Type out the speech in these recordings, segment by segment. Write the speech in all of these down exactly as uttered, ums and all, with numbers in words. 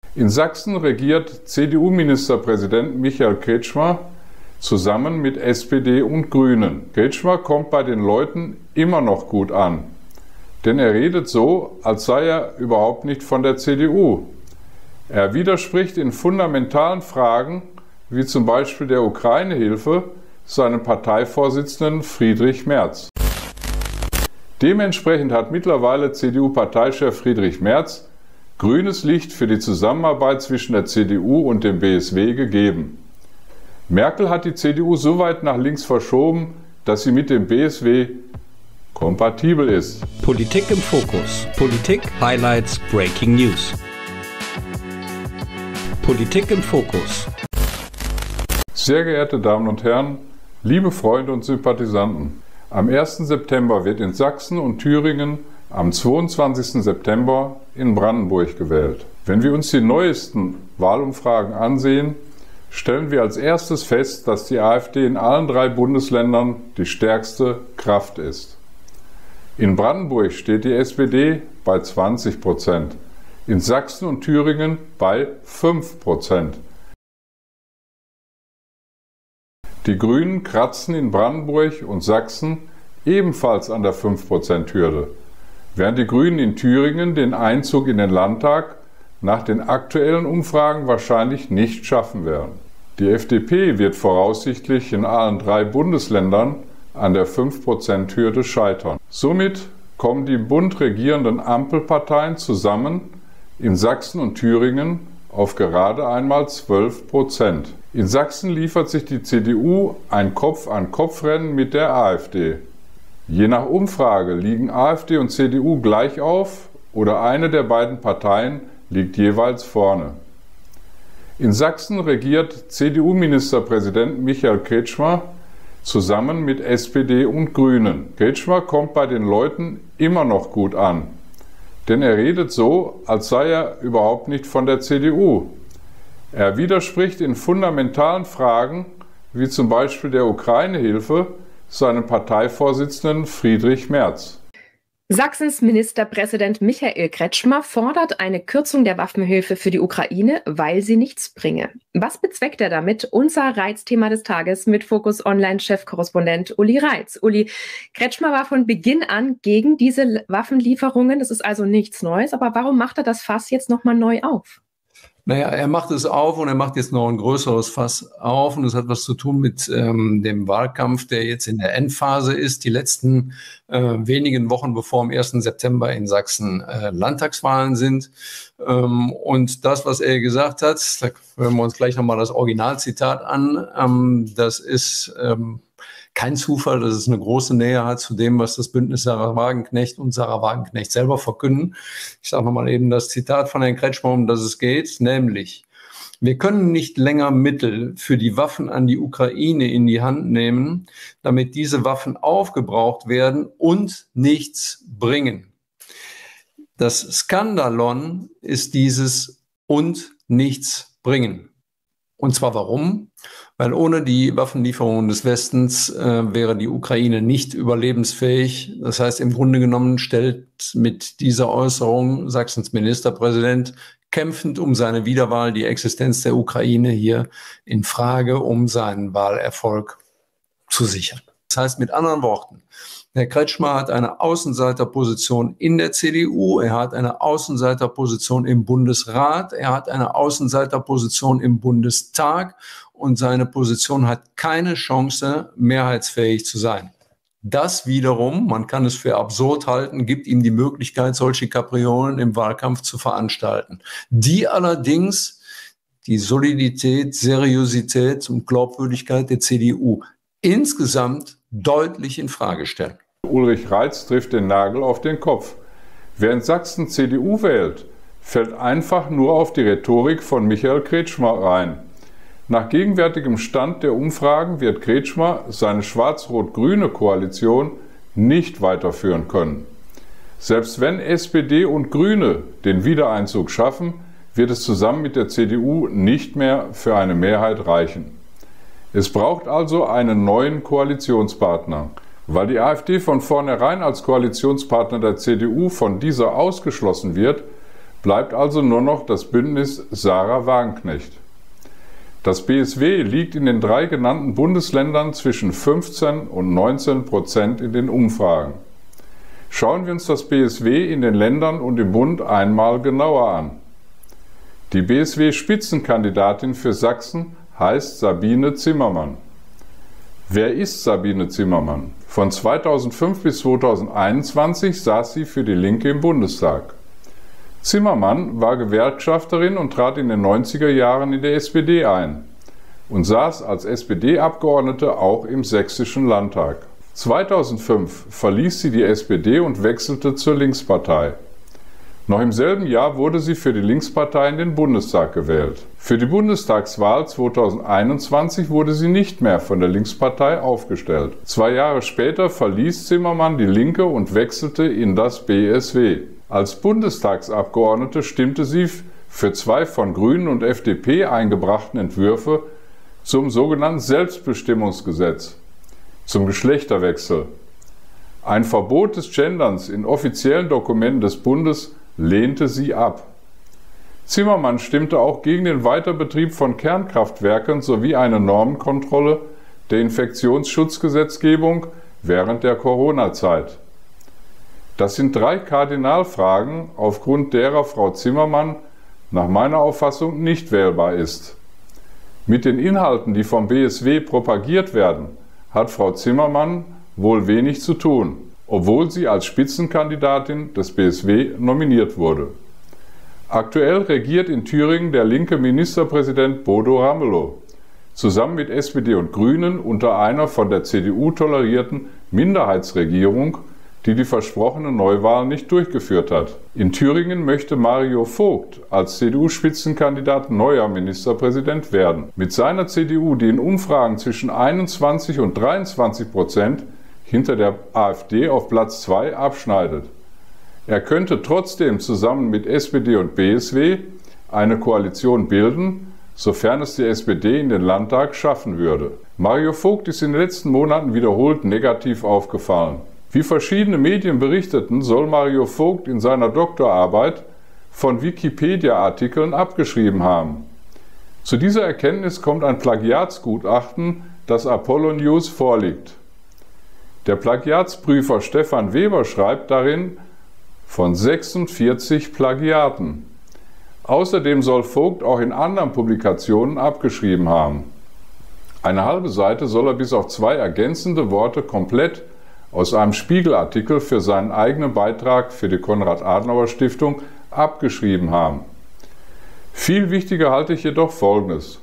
In Sachsen regiert C D U-Ministerpräsident Michael Kretschmer zusammen mit S P D und Grünen. Kretschmer kommt bei den Leuten immer noch gut an, denn er redet so, als sei er überhaupt nicht von der C D U. Er widerspricht in fundamentalen Fragen, wie zum Beispiel der Ukraine-Hilfe, seinem Parteivorsitzenden Friedrich Merz. Dementsprechend hat mittlerweile C D U-Parteichef Friedrich Merz grünes Licht für die Zusammenarbeit zwischen der C D U und dem B S W gegeben. Merkel hat die C D U so weit nach links verschoben, dass sie mit dem B S W kompatibel ist. Politik im Fokus. Politik, Highlights, Breaking News. Politik im Fokus. Sehr geehrte Damen und Herren, liebe Freunde und Sympathisanten, am ersten September wird in Sachsen und Thüringen, am zweiundzwanzigsten September in Brandenburg gewählt. Wenn wir uns die neuesten Wahlumfragen ansehen, stellen wir als erstes fest, dass die AfD in allen drei Bundesländern die stärkste Kraft ist. In Brandenburg steht die S P D bei zwanzig Prozent, in Sachsen und Thüringen bei fünf Prozent. Die Grünen kratzen in Brandenburg und Sachsen ebenfalls an der fünf Prozent Hürde, während die Grünen in Thüringen den Einzug in den Landtag nach den aktuellen Umfragen wahrscheinlich nicht schaffen werden. Die F D P wird voraussichtlich in allen drei Bundesländern an der fünf Prozent Hürde scheitern. Somit kommen die bunt regierenden Ampelparteien zusammen in Sachsen und Thüringen auf gerade einmal zwölf Prozent. In Sachsen liefert sich die C D U ein Kopf-an-Kopf-Rennen mit der AfD. Je nach Umfrage liegen AfD und C D U gleich auf oder eine der beiden Parteien liegt jeweils vorne. In Sachsen regiert C D U-Ministerpräsident Michael Kretschmer zusammen mit S P D und Grünen. Kretschmer kommt bei den Leuten immer noch gut an, denn er redet so, als sei er überhaupt nicht von der C D U. Er widerspricht in fundamentalen Fragen, wie zum Beispiel der Ukraine-Hilfe, seinem Parteivorsitzenden Friedrich Merz. Sachsens Ministerpräsident Michael Kretschmer fordert eine Kürzung der Waffenhilfe für die Ukraine, weil sie nichts bringe. Was bezweckt er damit? Unser Reizthema des Tages mit Focus Online-Chefkorrespondent Uli Reitz. Uli, Kretschmer war von Beginn an gegen diese Waffenlieferungen. Das ist also nichts Neues. Aber warum macht er das Fass jetzt nochmal neu auf? Naja, er macht es auf und er macht jetzt noch ein größeres Fass auf und das hat was zu tun mit ähm, dem Wahlkampf, der jetzt in der Endphase ist. Die letzten äh, wenigen Wochen, bevor am ersten September in Sachsen äh, Landtagswahlen sind. Ähm, und das, was er gesagt hat, da hören wir uns gleich nochmal das Originalzitat an, ähm, das ist ähm, kein Zufall, dass es eine große Nähe hat zu dem, was das Bündnis Sarah Wagenknecht und Sarah Wagenknecht selber verkünden. Ich sage nochmal eben das Zitat von Herrn Kretschmer, um das es geht, nämlich: Wir können nicht länger Mittel für die Waffen an die Ukraine in die Hand nehmen, damit diese Waffen aufgebraucht werden und nichts bringen. Das Skandalon ist dieses und nichts bringen. Und zwar warum? Weil ohne die Waffenlieferungen des Westens äh, wäre die Ukraine nicht überlebensfähig. Das heißt, im Grunde genommen stellt mit dieser Äußerung Sachsens Ministerpräsident kämpfend um seine Wiederwahl die Existenz der Ukraine hier in Frage, um seinen Wahlerfolg zu sichern. Das heißt mit anderen Worten, Herr Kretschmer hat eine Außenseiterposition in der C D U, er hat eine Außenseiterposition im Bundesrat, er hat eine Außenseiterposition im Bundestag und seine Position hat keine Chance, mehrheitsfähig zu sein. Das wiederum, man kann es für absurd halten, gibt ihm die Möglichkeit, solche Kapriolen im Wahlkampf zu veranstalten, die allerdings die Solidität, Seriosität und Glaubwürdigkeit der C D U insgesamt deutlich in Frage stellen. Ulrich Reitz trifft den Nagel auf den Kopf. Wer in Sachsen C D U wählt, fällt einfach nur auf die Rhetorik von Michael Kretschmer rein. Nach gegenwärtigem Stand der Umfragen wird Kretschmer seine schwarz-rot-grüne Koalition nicht weiterführen können. Selbst wenn S P D und Grüne den Wiedereinzug schaffen, wird es zusammen mit der C D U nicht mehr für eine Mehrheit reichen. Es braucht also einen neuen Koalitionspartner. Weil die AfD von vornherein als Koalitionspartner der C D U von dieser ausgeschlossen wird, Bleibt also nur noch das Bündnis Sarah Wagenknecht. Das B S W liegt in den drei genannten Bundesländern zwischen fünfzehn und neunzehn Prozent in den Umfragen. Schauen wir uns das B S W in den Ländern und im Bund einmal genauer an. Die B S W-Spitzenkandidatin für Sachsen heißt Sabine Zimmermann. Wer ist Sabine Zimmermann? Von zweitausendfünf bis zweitausendeinundzwanzig saß sie für die Linke im Bundestag. Zimmermann war Gewerkschafterin und trat in den neunziger Jahren in der S P D ein und saß als S P D-Abgeordnete auch im Sächsischen Landtag. zweitausendfünf verließ sie die S P D und wechselte zur Linkspartei. Noch im selben Jahr wurde sie für die Linkspartei in den Bundestag gewählt. Für die Bundestagswahl zweitausendeinundzwanzig wurde sie nicht mehr von der Linkspartei aufgestellt. Zwei Jahre später verließ Zimmermann die Linke und wechselte in das B S W. Als Bundestagsabgeordnete stimmte sie für zwei von Grünen und F D P eingebrachten Entwürfe zum sogenannten Selbstbestimmungsgesetz, zum Geschlechterwechsel. Ein Verbot des Genderns in offiziellen Dokumenten des Bundes lehnte sie ab. Zimmermann stimmte auch gegen den Weiterbetrieb von Kernkraftwerken sowie eine Normenkontrolle der Infektionsschutzgesetzgebung während der Corona-Zeit. Das sind drei Kardinalfragen, aufgrund derer Frau Zimmermann nach meiner Auffassung nicht wählbar ist. Mit den Inhalten, die vom B S W propagiert werden, hat Frau Zimmermann wohl wenig zu tun, obwohl sie als Spitzenkandidatin des B S W nominiert wurde. Aktuell regiert in Thüringen der linke Ministerpräsident Bodo Ramelow, zusammen mit S P D und Grünen unter einer von der C D U tolerierten Minderheitsregierung, die die versprochene Neuwahl nicht durchgeführt hat. In Thüringen möchte Mario Vogt als C D U-Spitzenkandidat neuer Ministerpräsident werden. Mit seiner C D U, die in Umfragen zwischen einundzwanzig und dreiundzwanzig Prozent hinter der AfD auf Platz zwei abschneidet. Er könnte trotzdem zusammen mit S P D und B S W eine Koalition bilden, sofern es die S P D in den Landtag schaffen würde. Mario Vogt ist in den letzten Monaten wiederholt negativ aufgefallen. Wie verschiedene Medien berichteten, soll Mario Vogt in seiner Doktorarbeit von Wikipedia-Artikeln abgeschrieben haben. Zu dieser Erkenntnis kommt ein Plagiatsgutachten, das Apollo News vorliegt. Der Plagiatsprüfer Stefan Weber schreibt darin von sechsundvierzig Plagiaten. Außerdem soll Vogt auch in anderen Publikationen abgeschrieben haben. Eine halbe Seite soll er bis auf zwei ergänzende Worte komplett aus einem Spiegelartikel für seinen eigenen Beitrag für die Konrad-Adenauer-Stiftung abgeschrieben haben. Viel wichtiger halte ich jedoch Folgendes.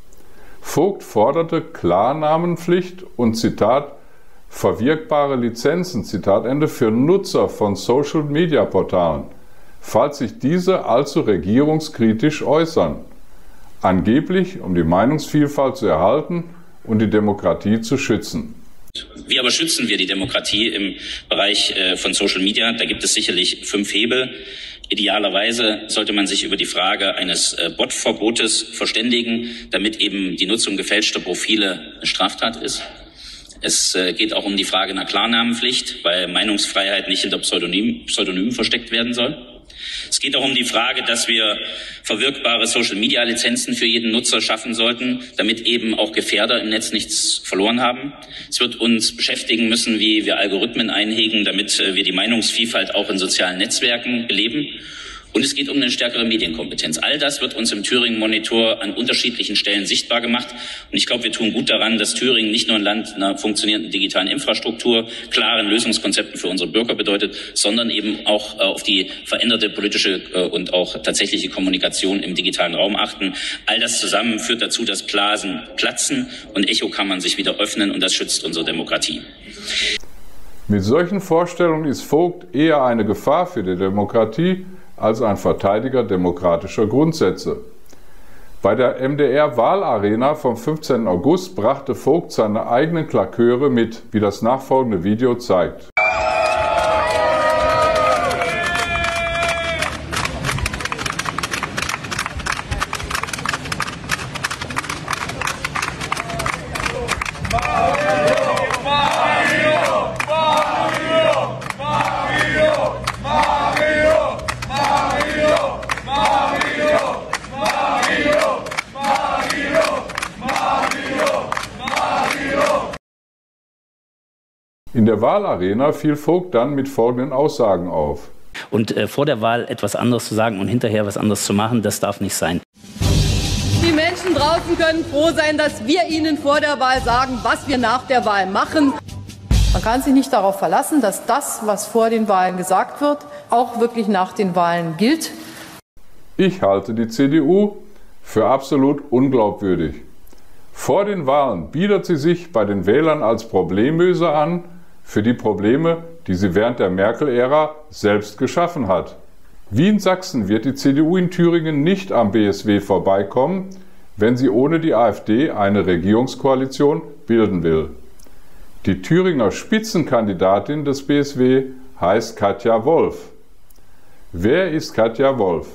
Vogt forderte Klarnamenpflicht und Zitat verwirkbare Lizenzen, Zitat Ende, für Nutzer von Social-Media-Portalen, falls sich diese allzu regierungskritisch äußern, angeblich um die Meinungsvielfalt zu erhalten und die Demokratie zu schützen. Wie aber schützen wir die Demokratie im Bereich äh, von Social Media? Da gibt es sicherlich fünf Hebel. Idealerweise sollte man sich über die Frage eines äh, Bot-Verbotes verständigen, damit eben die Nutzung gefälschter Profile eine Straftat ist. Es äh, geht auch um die Frage einer Klarnamenpflicht, weil Meinungsfreiheit nicht hinter Pseudonym, Pseudonymen versteckt werden soll. Es geht auch um die Frage, dass wir verwirkbare Social-Media-Lizenzen für jeden Nutzer schaffen sollten, damit eben auch Gefährder im Netz nichts verloren haben. Es wird uns beschäftigen müssen, wie wir Algorithmen einhegen, damit wir die Meinungsvielfalt auch in sozialen Netzwerken beleben. Und es geht um eine stärkere Medienkompetenz. All das wird uns im Thüringen-Monitor an unterschiedlichen Stellen sichtbar gemacht. Und ich glaube, wir tun gut daran, dass Thüringen nicht nur ein Land einer funktionierenden digitalen Infrastruktur, klaren Lösungskonzepten für unsere Bürger bedeutet, sondern eben auch äh, auf die veränderte politische äh, und auch tatsächliche Kommunikation im digitalen Raum achten. All das zusammen führt dazu, dass Blasen platzen und Echokammern sich wieder öffnen, und das schützt unsere Demokratie. Mit solchen Vorstellungen ist Vogt eher eine Gefahr für die Demokratie als ein Verteidiger demokratischer Grundsätze. Bei der M D R-Wahlarena vom fünfzehnten August brachte Vogt seine eigenen Klaköre mit, wie das nachfolgende Video zeigt. Mario! Mario! Mario! In der Wahlarena fiel Vogt dann mit folgenden Aussagen auf. Und äh, vor der Wahl etwas anderes zu sagen und hinterher was anderes zu machen, das darf nicht sein. Die Menschen draußen können froh sein, dass wir ihnen vor der Wahl sagen, was wir nach der Wahl machen. Man kann sich nicht darauf verlassen, dass das, was vor den Wahlen gesagt wird, auch wirklich nach den Wahlen gilt. Ich halte die C D U für absolut unglaubwürdig. Vor den Wahlen bietet sie sich bei den Wählern als Problemlöser an für die Probleme, die sie während der Merkel-Ära selbst geschaffen hat. Wie in Sachsen wird die C D U in Thüringen nicht am B S W vorbeikommen, wenn sie ohne die AfD eine Regierungskoalition bilden will. Die Thüringer Spitzenkandidatin des B S W heißt Katja Wolf. Wer ist Katja Wolf?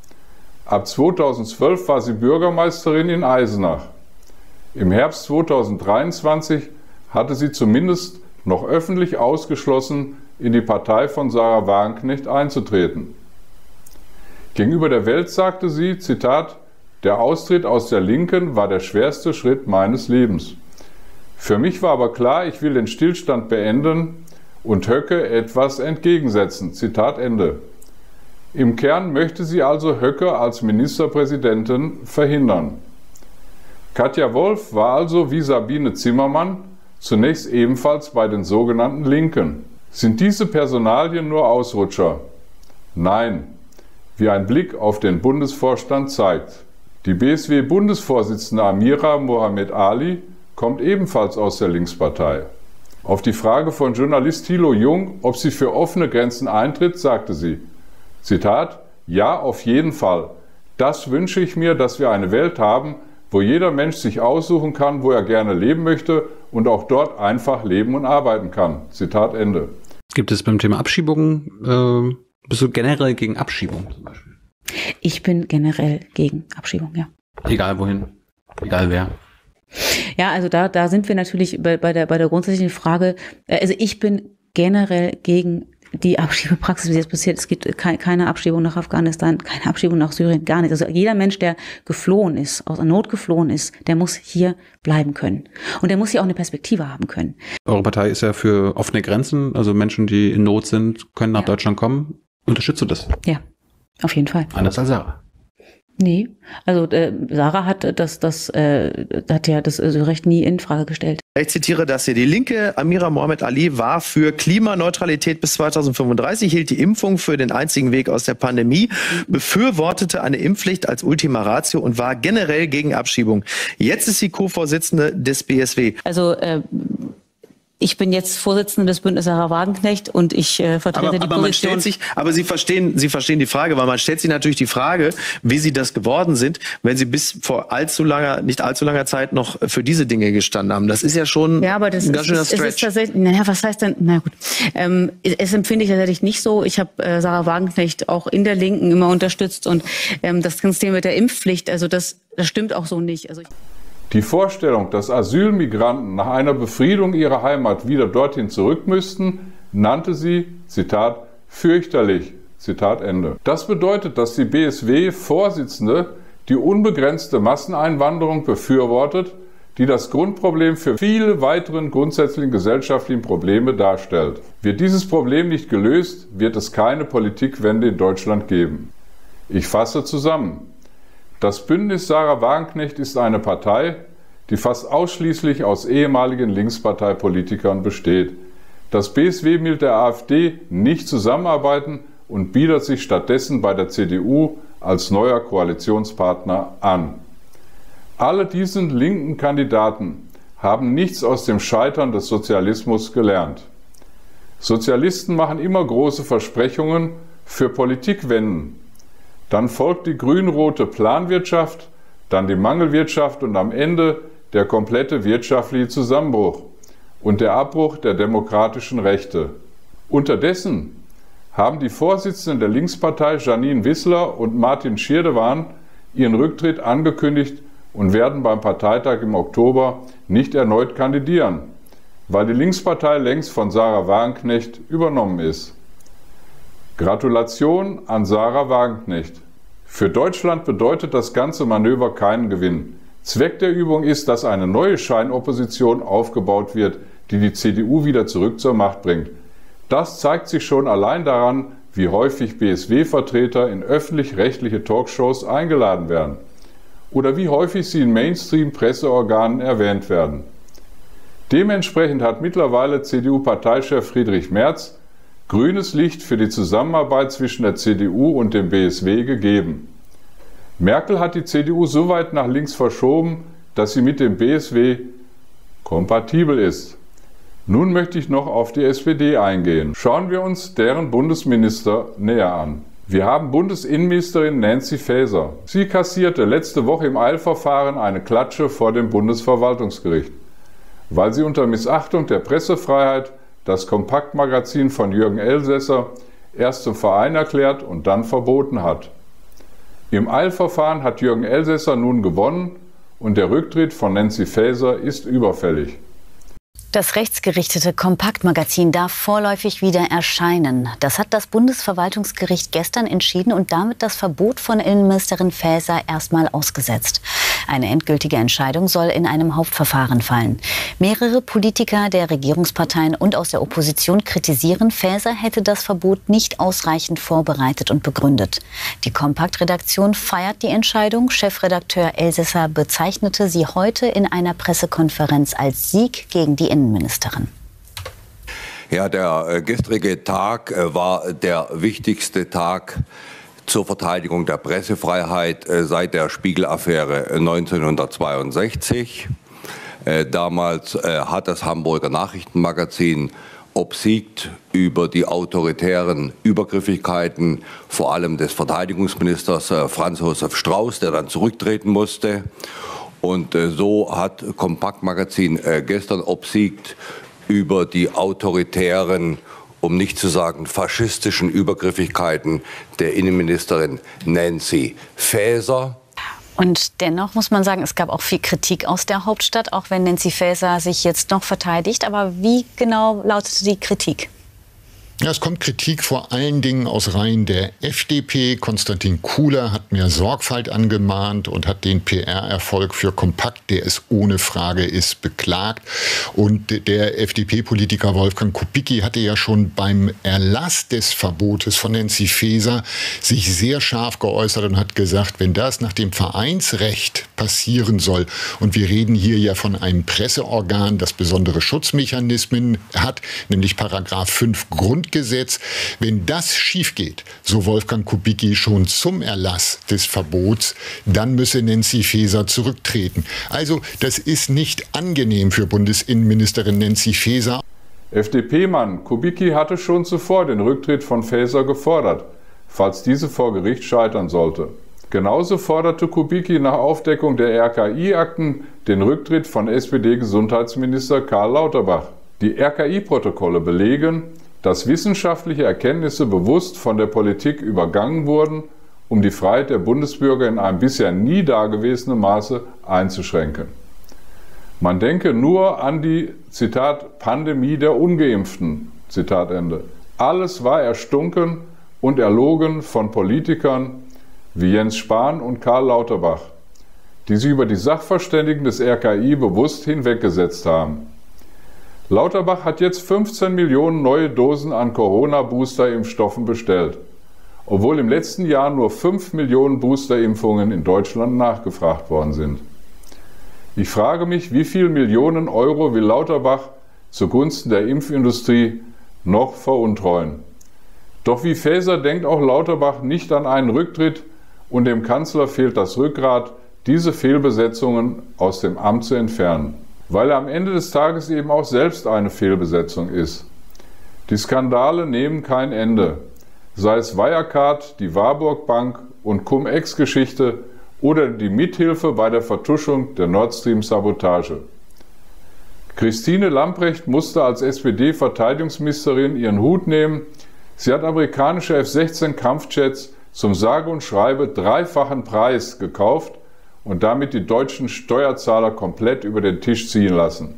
Ab zweitausendzwölf war sie Bürgermeisterin in Eisenach. Im Herbst zweitausenddreiundzwanzig hatte sie zumindest noch öffentlich ausgeschlossen, in die Partei von Sarah Wagenknecht einzutreten. Gegenüber der Welt sagte sie, Zitat, der Austritt aus der Linken war der schwerste Schritt meines Lebens. Für mich war aber klar, ich will den Stillstand beenden und Höcke etwas entgegensetzen. Zitat Ende. Im Kern möchte sie also Höcke als Ministerpräsidentin verhindern. Katja Wolf war also wie Sabine Zimmermann zunächst ebenfalls bei den sogenannten Linken. Sind diese Personalien nur Ausrutscher? Nein, wie ein Blick auf den Bundesvorstand zeigt. Die B S W-Bundesvorsitzende Amira Mohamed Ali kommt ebenfalls aus der Linkspartei. Auf die Frage von Journalist Thilo Jung, ob sie für offene Grenzen eintritt, sagte sie, Zitat, ja, auf jeden Fall. Das wünsche ich mir, dass wir eine Welt haben, wo jeder Mensch sich aussuchen kann, wo er gerne leben möchte und auch dort einfach leben und arbeiten kann. Zitat Ende. Gibt es beim Thema Abschiebungen, äh, bist du generell gegen Abschiebung zum Beispiel? Ich bin generell gegen Abschiebung, ja. Egal wohin, egal wer. Ja, also da, da sind wir natürlich bei, bei der, bei der grundsätzlichen Frage, also ich bin generell gegen die Abschiebepraxis, wie jetzt passiert. Es gibt keine Abschiebung nach Afghanistan, keine Abschiebung nach Syrien, gar nicht. Also jeder Mensch, der geflohen ist, aus der Not geflohen ist, der muss hier bleiben können. Und der muss hier auch eine Perspektive haben können. Eure Partei ist ja für offene Grenzen, also Menschen, die in Not sind, können nach ja. Deutschland kommen. Unterstützt du das? Ja, auf jeden Fall. Anders als Sarah. Nee, also äh, Sarah hat das, das, äh, hat ja das äh, Recht nie in Frage gestellt. Ich zitiere das hier. Die Linke, Amira Mohamed Ali, war für Klimaneutralität bis zweitausendfünfunddreißig, hielt die Impfung für den einzigen Weg aus der Pandemie, befürwortete eine Impfpflicht als Ultima Ratio und war generell gegen Abschiebung. Jetzt ist sie Co-Vorsitzende des B S W. Also äh, ich bin jetzt Vorsitzende des Bündnisses Sarah Wagenknecht und ich äh, vertrete aber, die aber Position. Man stellt sich, aber Sie verstehen, Sie verstehen die Frage, weil man stellt sich natürlich die Frage, wie Sie das geworden sind, wenn Sie bis vor allzu langer, nicht allzu langer Zeit noch für diese Dinge gestanden haben. Das ist ja schon ja, aber das ein ganz schöner ist, Stretch. Ist tatsächlich, naja, was heißt denn? Na gut, ähm, es empfinde ich tatsächlich nicht so. Ich habe äh, Sarah Wagenknecht auch in der Linken immer unterstützt und ähm, das ganze Thema mit der Impfpflicht, also das, das stimmt auch so nicht. Also ich Die Vorstellung, dass Asylmigranten nach einer Befriedung ihrer Heimat wieder dorthin zurück müssten, nannte sie, Zitat, fürchterlich, Zitat Ende. Das bedeutet, dass die B S W-Vorsitzende die unbegrenzte Masseneinwanderung befürwortet, die das Grundproblem für viele weitere grundsätzlichen gesellschaftlichen Probleme darstellt. Wird dieses Problem nicht gelöst, wird es keine Politikwende in Deutschland geben. Ich fasse zusammen. Das Bündnis Sarah Wagenknecht ist eine Partei, die fast ausschließlich aus ehemaligen Linksparteipolitikern besteht. Das B S W will mit der AfD nicht zusammenarbeiten und bietet sich stattdessen bei der C D U als neuer Koalitionspartner an. Alle diesen linken Kandidaten haben nichts aus dem Scheitern des Sozialismus gelernt. Sozialisten machen immer große Versprechungen für Politikwenden. Dann folgt die grün-rote Planwirtschaft, dann die Mangelwirtschaft und am Ende der komplette wirtschaftliche Zusammenbruch und der Abbruch der demokratischen Rechte. Unterdessen haben die Vorsitzenden der Linkspartei Janine Wissler und Martin Schirdewan ihren Rücktritt angekündigt und werden beim Parteitag im Oktober nicht erneut kandidieren, weil die Linkspartei längst von Sarah Wagenknecht übernommen ist. Gratulation an Sarah Wagenknecht. Für Deutschland bedeutet das ganze Manöver keinen Gewinn. Zweck der Übung ist, dass eine neue Scheinopposition aufgebaut wird, die die C D U wieder zurück zur Macht bringt. Das zeigt sich schon allein daran, wie häufig B S W-Vertreter in öffentlich-rechtliche Talkshows eingeladen werden oder wie häufig sie in Mainstream-Presseorganen erwähnt werden. Dementsprechend hat mittlerweile C D U-Parteichef Friedrich Merz grünes Licht für die Zusammenarbeit zwischen der C D U und dem B S W gegeben. Merkel hat die C D U so weit nach links verschoben, dass sie mit dem B S W kompatibel ist. Nun möchte ich noch auf die S P D eingehen. Schauen wir uns deren Bundesminister näher an. Wir haben Bundesinnenministerin Nancy Faeser. Sie kassierte letzte Woche im Eilverfahren eine Klatsche vor dem Bundesverwaltungsgericht, weil sie unter Missachtung der Pressefreiheit das Kompaktmagazin von Jürgen Elsässer erst zum Verein erklärt und dann verboten hat. Im Eilverfahren hat Jürgen Elsässer nun gewonnen und der Rücktritt von Nancy Faeser ist überfällig. Das rechtsgerichtete Kompaktmagazin darf vorläufig wieder erscheinen. Das hat das Bundesverwaltungsgericht gestern entschieden und damit das Verbot von Innenministerin Faeser erstmal ausgesetzt. Eine endgültige Entscheidung soll in einem Hauptverfahren fallen. Mehrere Politiker der Regierungsparteien und aus der Opposition kritisieren, Faeser hätte das Verbot nicht ausreichend vorbereitet und begründet. Die Kompakt-Redaktion feiert die Entscheidung. Chefredakteur Elsässer bezeichnete sie heute in einer Pressekonferenz als Sieg gegen die Innenministerin. Ja, der äh, gestrige Tag äh, war der wichtigste Tag zur Verteidigung der Pressefreiheit äh, seit der Spiegel-Affäre neunzehnhundertzweiundsechzig. Äh, damals äh, hat das Hamburger Nachrichtenmagazin obsiegt über die autoritären Übergriffigkeiten, vor allem des Verteidigungsministers äh, Franz Josef Strauß, der dann zurücktreten musste. Und äh, so hat Kompaktmagazin äh, gestern obsiegt über die autoritären, um nicht zu sagen faschistischen Übergriffigkeiten der Innenministerin Nancy Faeser. Und dennoch muss man sagen, es gab auch viel Kritik aus der Hauptstadt, auch wenn Nancy Faeser sich jetzt noch verteidigt. Aber wie genau lautete die Kritik? Ja, es kommt Kritik vor allen Dingen aus Reihen der F D P. Konstantin Kuhler hat mehr Sorgfalt angemahnt und hat den P R-Erfolg für Kompakt, der es ohne Frage ist, beklagt. Und der F D P-Politiker Wolfgang Kubicki hatte ja schon beim Erlass des Verbotes von Nancy Faeser sich sehr scharf geäußert und hat gesagt, wenn das nach dem Vereinsrecht passieren soll, und wir reden hier ja von einem Presseorgan, das besondere Schutzmechanismen hat, nämlich Paragraph fünf Grund Gesetz. Wenn das schief geht, so Wolfgang Kubicki schon zum Erlass des Verbots, dann müsse Nancy Faeser zurücktreten. Also das ist nicht angenehm für Bundesinnenministerin Nancy Faeser. F D P-Mann Kubicki hatte schon zuvor den Rücktritt von Faeser gefordert, falls diese vor Gericht scheitern sollte. Genauso forderte Kubicki nach Aufdeckung der R K I-Akten den Rücktritt von S P D-Gesundheitsminister Karl Lauterbach. Die R K I-Protokolle belegen, dass wissenschaftliche Erkenntnisse bewusst von der Politik übergangen wurden, um die Freiheit der Bundesbürger in einem bisher nie dagewesenem Maße einzuschränken. Man denke nur an die, Zitat, Pandemie der Ungeimpften, Zitat Ende. Alles war erstunken und erlogen von Politikern wie Jens Spahn und Karl Lauterbach, die sich über die Sachverständigen des R K I bewusst hinweggesetzt haben. Lauterbach hat jetzt fünfzehn Millionen neue Dosen an Corona-Booster-Impfstoffen bestellt, obwohl im letzten Jahr nur fünf Millionen Boosterimpfungen in Deutschland nachgefragt worden sind. Ich frage mich, wie viel Millionen Euro will Lauterbach zugunsten der Impfindustrie noch veruntreuen? Doch wie Faeser denkt auch Lauterbach nicht an einen Rücktritt und dem Kanzler fehlt das Rückgrat, diese Fehlbesetzungen aus dem Amt zu entfernen, weil er am Ende des Tages eben auch selbst eine Fehlbesetzung ist. Die Skandale nehmen kein Ende, sei es Wirecard, die Warburg Bank und Cum-Ex-Geschichte oder die Mithilfe bei der Vertuschung der Nord Stream-Sabotage. Christine Lambrecht musste als S P D-Verteidigungsministerin ihren Hut nehmen. Sie hat amerikanische F sechzehn Kampfjets zum sage und schreibe dreifachen Preis gekauft und damit die deutschen Steuerzahler komplett über den Tisch ziehen lassen.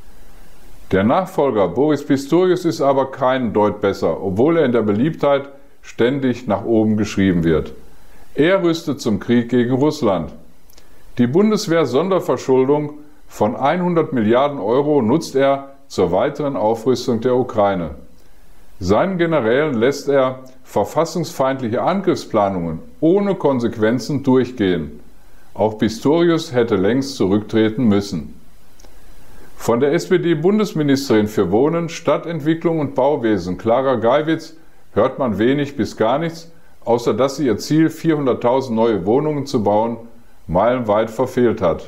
Der Nachfolger Boris Pistorius ist aber keinen Deut besser, obwohl er in der Beliebtheit ständig nach oben geschrieben wird. Er rüstet zum Krieg gegen Russland. Die Bundeswehr-Sonderverschuldung von hundert Milliarden Euro nutzt er zur weiteren Aufrüstung der Ukraine. Seinen Generälen lässt er verfassungsfeindliche Angriffsplanungen ohne Konsequenzen durchgehen. Auch Pistorius hätte längst zurücktreten müssen. Von der S P D-Bundesministerin für Wohnen, Stadtentwicklung und Bauwesen, Clara Geiwitz, hört man wenig bis gar nichts, außer dass sie ihr Ziel, vierhunderttausend neue Wohnungen zu bauen, meilenweit verfehlt hat.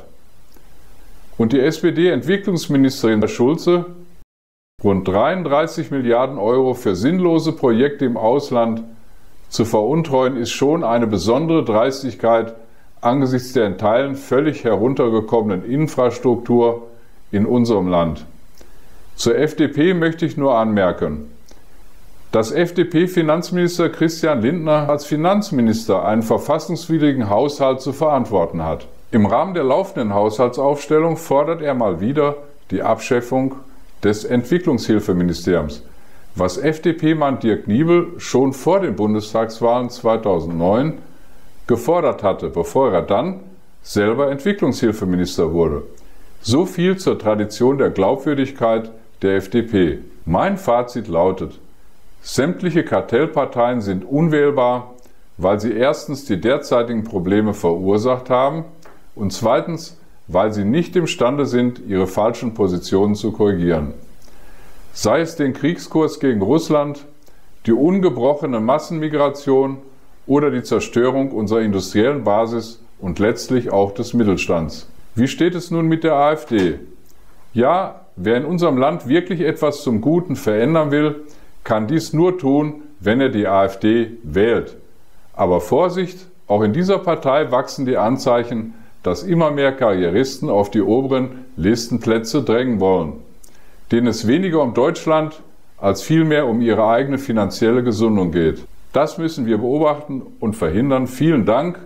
Und die S P D-Entwicklungsministerin Schulze, rund dreiunddreißig Milliarden Euro für sinnlose Projekte im Ausland zu veruntreuen, ist schon eine besondere Dreistigkeit angesichts der in Teilen völlig heruntergekommenen Infrastruktur in unserem Land. Zur F D P möchte ich nur anmerken, dass F D P-Finanzminister Christian Lindner als Finanzminister einen verfassungswidrigen Haushalt zu verantworten hat. Im Rahmen der laufenden Haushaltsaufstellung fordert er mal wieder die Abschaffung des Entwicklungshilfeministeriums, was F D P-Mann Dirk Niebel schon vor den Bundestagswahlen zweitausendneun gefordert hatte, bevor er dann selber Entwicklungshilfeminister wurde. So viel zur Tradition der Glaubwürdigkeit der F D P. Mein Fazit lautet: Sämtliche Kartellparteien sind unwählbar, weil sie erstens die derzeitigen Probleme verursacht haben und zweitens, weil sie nicht imstande sind, ihre falschen Positionen zu korrigieren. Sei es den Kriegskurs gegen Russland, die ungebrochene Massenmigration oder die Zerstörung unserer industriellen Basis und letztlich auch des Mittelstands. Wie steht es nun mit der AfD? Ja, wer in unserem Land wirklich etwas zum Guten verändern will, kann dies nur tun, wenn er die AfD wählt. Aber Vorsicht, auch in dieser Partei wachsen die Anzeichen, dass immer mehr Karrieristen auf die oberen Listenplätze drängen wollen, denen es weniger um Deutschland als vielmehr um ihre eigene finanzielle Gesundung geht. Das müssen wir beobachten und verhindern. Vielen Dank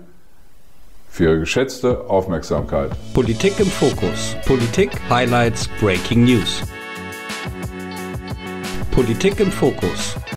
für Ihre geschätzte Aufmerksamkeit. Politik im Fokus. Politik, Highlights, Breaking News. Politik im Fokus.